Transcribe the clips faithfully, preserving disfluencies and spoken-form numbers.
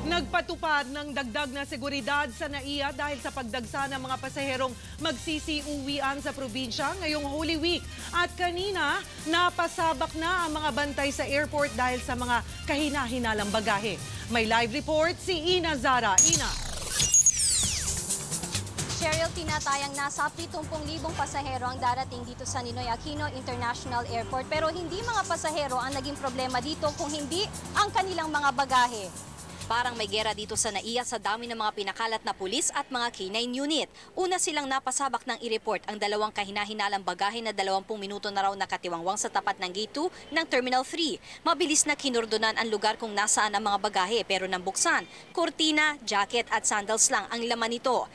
Nagpatupad ng dagdag na seguridad sa N A I A dahil sa pagdagsa ng mga pasaherong magsisiuwian sa probinsya ngayong Holy Week. At kanina, napasabak na ang mga bantay sa airport dahil sa mga kahina-hinalang bagahe. May live report si Ina Zara. Ina. Cheryl, tinatayang nasa pitungpung libong pasahero ang darating dito sa Ninoy Aquino International Airport. Pero hindi mga pasahero ang naging problema dito kung hindi ang kanilang mga bagahe. Parang may gera dito sa N A I A sa dami ng mga pinakalat na pulis at mga K nine unit. Una silang napasabak ng i-report ang dalawang kahina-hinalang bagahe na dalawampung minuto na raw nakatiwangwang sa tapat ng gate two ng Terminal three. Mabilis na kinurdonan ang lugar kung nasaan ang mga bagahe pero nang buksan, kurtina, jacket at sandals lang ang laman nito.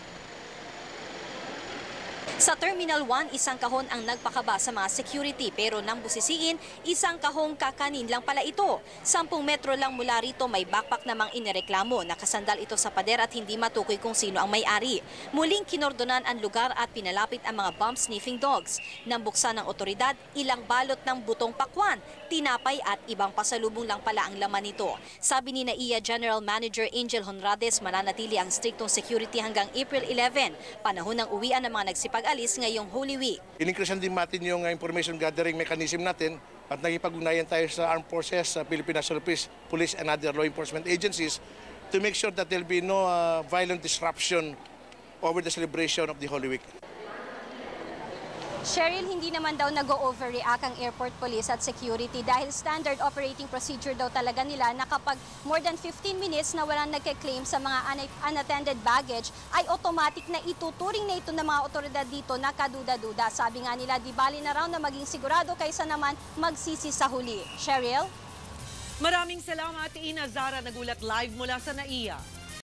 Sa Terminal one, isang kahon ang nagpakaba sa mga security pero nang busisiin, isang kahong kakanin lang pala ito. Sampung metro lang mula rito may backpack namang inireklamo. Nakasandal ito sa pader at hindi matukoy kung sino ang may-ari. Muling kinordonan ang lugar at pinalapit ang mga bomb-sniffing dogs. Nang buksan ng otoridad, ilang balot ng butong pakwan, tinapay at ibang pasalubong lang pala ang laman nito. Sabi ni N A I A General Manager Angel Honrades, mananatili ang striktong security hanggang April eleven, panahon ng uwian ng mga nagsipag-alis ngayong Holy Week. In-increasean din natin yung uh, information gathering mechanism natin at nagipag-ugnayan tayo sa armed forces, sa Philippine National Police, Police and other law enforcement agencies to make sure that there will be no uh, violent disruption over the celebration of the Holy Week. Cheryl, hindi naman daw nag-overreact ang airport police at security dahil standard operating procedure daw talaga nila na kapag more than fifteen minutes na walang nagke-claim sa mga unattended baggage ay automatic na ituturing na ito ng mga otoridad dito na kaduda-duda. Sabi nga nila, di bali na raw na maging sigurado kaysa naman magsisi sa huli. Cheryl? Maraming salamat, Ina Zara, nagulat live mula sa N A I A.